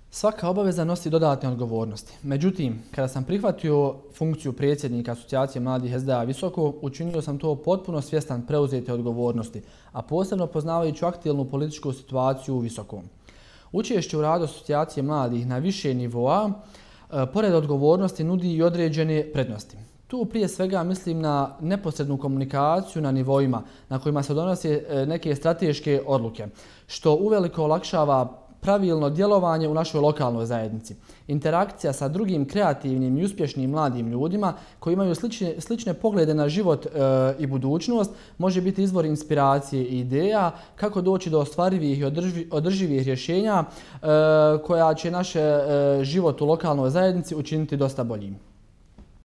Svaka obaveza nosi dodatne odgovornosti. Međutim, kada sam prihvatio funkciju predsjednika Asocijacije mladih SDA Visoko, učinio sam to potpuno svjestan preuzete odgovornosti, a posebno poznavajući aktualnu političku situaciju u Visokom. Učešće u radu Asocijacije mladih na više nivoa, pored odgovornosti, nudi i određene prednosti. Tu prije svega mislim na neposrednu komunikaciju na nivoima na kojima se donose neke strateške odluke, što uveliko olakšava pravilno djelovanje u našoj lokalnoj zajednici. Interakcija sa drugim kreativnim i uspješnim mladim ljudima koji imaju slične poglede na život i budućnost može biti izvor inspiracije i ideja kako doći do ostvarivih i održivih rješenja koja će naš život u lokalnoj zajednici učiniti dosta boljim.